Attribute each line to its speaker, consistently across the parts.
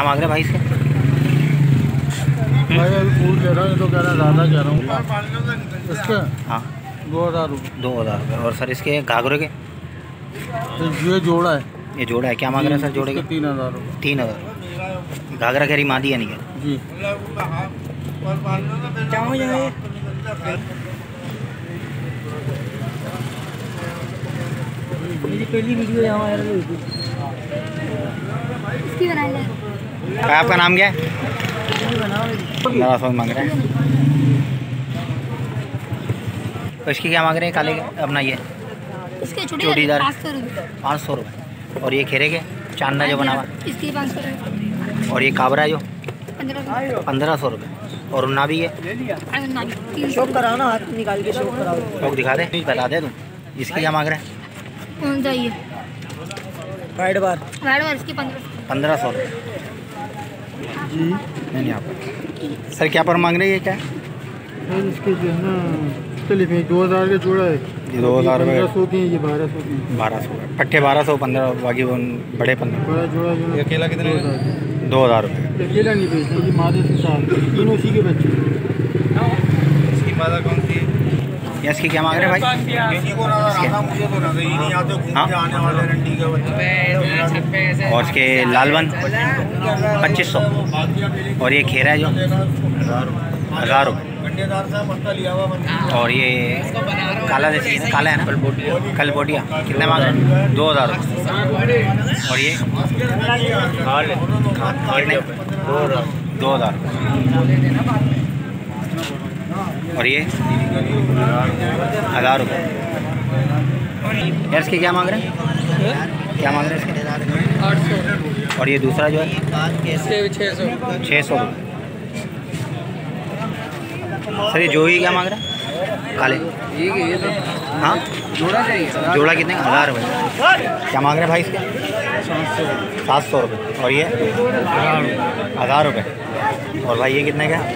Speaker 1: मांग रहे भाई इसके?
Speaker 2: भाई अभी फूल ले रहा हूँ, तो कह रहा है ज़्यादा कह रहा हूँ इसके।
Speaker 1: हाँ
Speaker 2: 2000 रुपये।
Speaker 1: 2000 रुपये। और सर इसके घाघरे के?
Speaker 2: ये जोड़ा है।
Speaker 1: ये जोड़ा है, क्या मांग रहे हैं सर जोड़े के?
Speaker 2: 3000 रुपये।
Speaker 1: 3000। घाघरा कह रही मादी है नहीं क्या?
Speaker 2: जी।
Speaker 3: क्या हो जाए मेरी पहली वीडियो यहाँ वायरल हुई थी। इसकी बना ले।
Speaker 1: आपका नाम क्या है? 1500 मांग रहे हैं। तो इसकी क्या मांग रहे हैं काले के अपना ये?
Speaker 3: इसके
Speaker 1: चूड़ीदार
Speaker 3: 500 रुपये।
Speaker 1: 500 रुपये। और ये खेरे के चांदा जो बना हुआ?
Speaker 3: इसकी 500 रुपये।
Speaker 1: और ये काबरा जो?
Speaker 3: 1500
Speaker 1: रुपये। और उन्ना भी है?
Speaker 3: शौक कराओ ना, हाथ निकाल के शौक कराओ।
Speaker 1: शौक दिखा दे, बता दे तू। इसकी क्या मांग रहे हैं?
Speaker 3: कौन सा ये?
Speaker 2: वाइट बार
Speaker 3: इसकी
Speaker 1: 1500 रुपये।
Speaker 2: जी।
Speaker 1: नहीं आप सर क्या पर मांग रहे हैं? ये क्या है?
Speaker 2: इसके जो है ना चलिए 2000 का जोड़ा है।
Speaker 1: 2000 रुपये।
Speaker 2: 1200 की, ये 1200 की।
Speaker 1: 1200 पट्टे 1200, 15 बाकी वो बड़े 15।
Speaker 2: बड़ा जोड़ा जो
Speaker 1: अकेला कितने? 2000 रुपये।
Speaker 2: अकेला नहीं बेचते, ये मादा से साल तीनों उसी के बच्चे।
Speaker 1: इसकी मादा कौन सी है? इसकी क्या मांग रहे हैं भाई? हाँ? और इसके लालवन 2500। और ये खेरा है जो 1000 रुपये। और ये काला जैसी काला है ना, कलबोटिया कितने मांग रहे हैं? 2000 रुपये। और ये कितने? 2000। और ये 1000 रुपये। यार इसके क्या मांग रहे हैं? क्या मांग रहे हैं इसके?
Speaker 3: 800।
Speaker 1: और ये दूसरा जो है?
Speaker 3: इसके 600।
Speaker 1: 600 रुपये। सर ये जो ही क्या मांग रहा है काले? हाँ जोड़ा कितने? 1000 रुपये। क्या मांग रहे हैं भाई इसके? 700 रुपये। और ये 1000 रुपये। और भाई ये कितने का?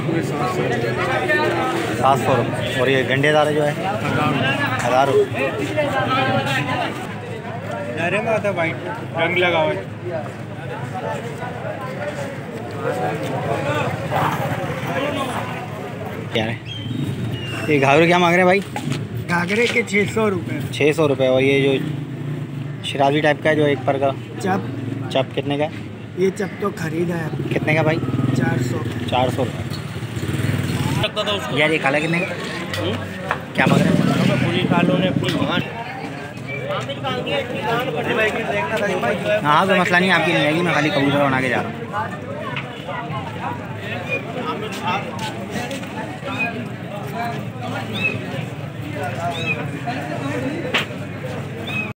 Speaker 1: 700 रुपये। और ये गंडेदार जो है 1000 रुपये।
Speaker 2: अरे में आता वाइट रंग लगा हुआ है।
Speaker 1: क्या है ये घाघरे क्या मांग रहे हैं भाई?
Speaker 2: घाघरे के 600 रुपये।
Speaker 1: 600 रुपये। और ये जो शराबी टाइप का है जो एक पर का चप कितने का?
Speaker 2: ये चप तो खरीदा है।
Speaker 1: कितने का भाई?
Speaker 2: 400।
Speaker 1: 400 रुपये। यार ये काला कितने का? क्या मांग रहे हैं? हाँ कोई मसला नहीं, आपकी नहीं आएगी, मैं खाली कबूतर बना के जा रहा हूँ।